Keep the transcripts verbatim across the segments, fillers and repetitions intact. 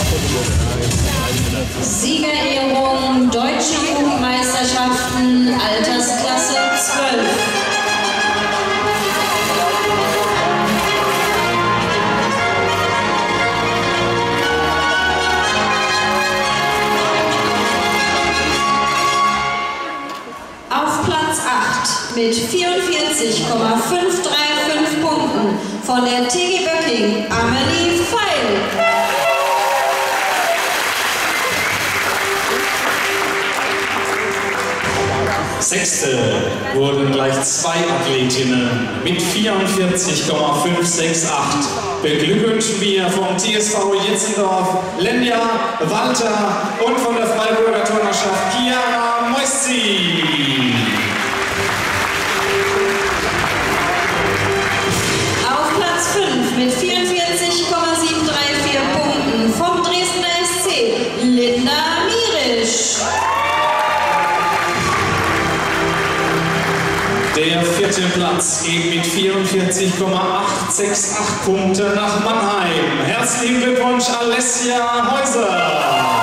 Siegerehrung Deutsche Jugendmeisterschaften Altersklasse zwölf. Auf Platz acht mit vierundvierzig Komma fünf drei fünf Punkten von der T G Böcking Amelie Feil. Sechste wurden gleich zwei Athletinnen mit vierundvierzig Komma fünf sechs acht. Beglückwünschen wir vom T S V Jetzendorf Lenja Walter und von der Freiburger Turnerschaft Chiara Moissi. Auf Platz fünf mit vierundvierzig Komma sieben drei vier Punkten vom Dresdner S C Linda Mirisch. Der vierte Platz geht mit vierundvierzig Komma acht sechs acht Punkte nach Mannheim. Herzlichen Glückwunsch, Alessia Häuser.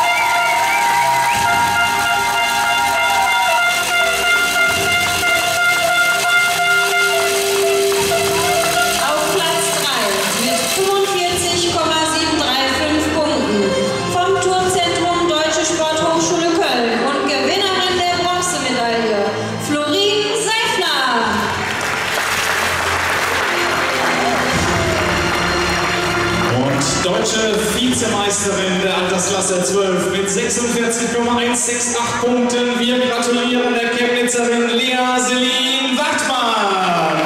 Deutsche Vizemeisterin der Altersklasse zwölf mit sechsundvierzig Komma eins sechs acht Punkten. Wir gratulieren der Chemnitzerin Lea Selin Wachtmann.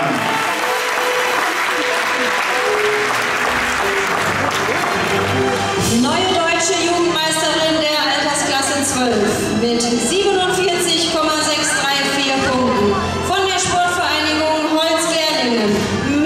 Neue deutsche Jugendmeisterin der Altersklasse zwölf mit siebenundvierzig Komma sechs drei vier Punkten von der Sportvereinigung Holz-Gerlingen.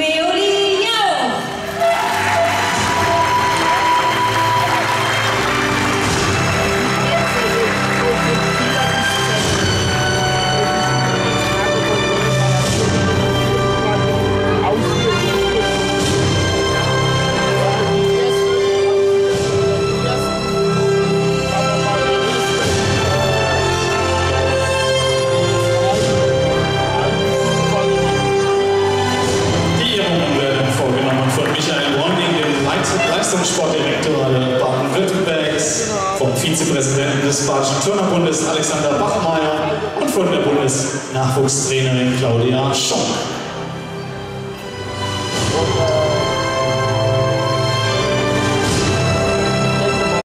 Leistungssportdirektor Baden-Württembergs, vom Vizepräsidenten des Badischen Turnerbundes Alexander Bachmeier und von der Bundesnachwuchstrainerin Claudia Schonk.